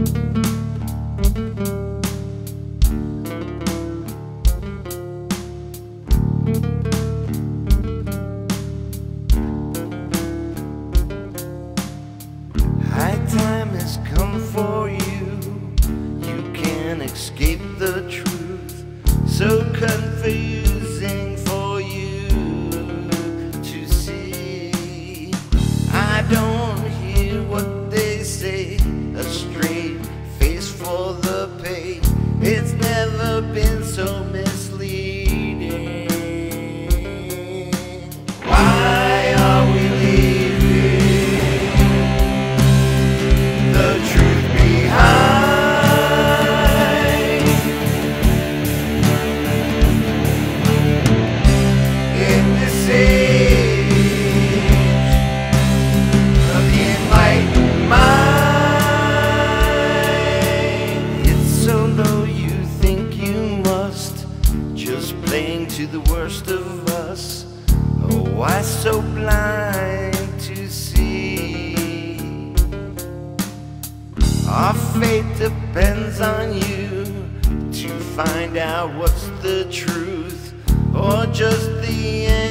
High time has come for you. You can't escape the truth. So confusing for you to see. I don't hear what they say. A straight face for the pay. It's never been so misleading. Why are we leaving the truth behind? In this age of the enlightened mind, it's so low you think you must, just playing to the worst of us. Oh, why so blind to see? Our fate depends on you to find out what's the truth or just the end.